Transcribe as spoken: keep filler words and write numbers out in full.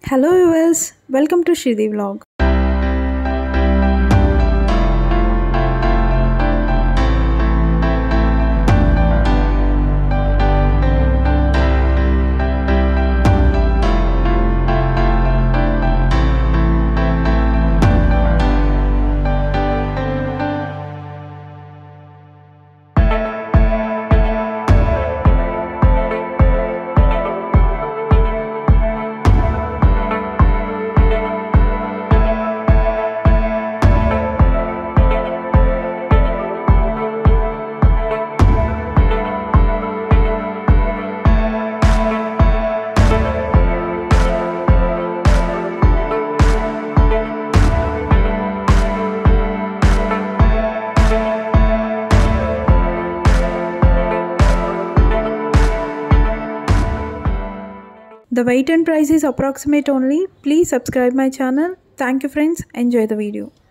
Hello viewers, welcome to shridhivlog. The weight and price is approximate only. Please subscribe my channel. Thank you friends. Enjoy the video.